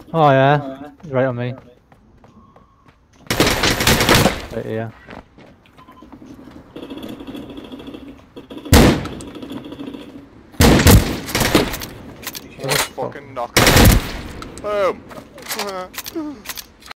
Oh yeah, right on me. Right here. Oh, fucking knock. Boom!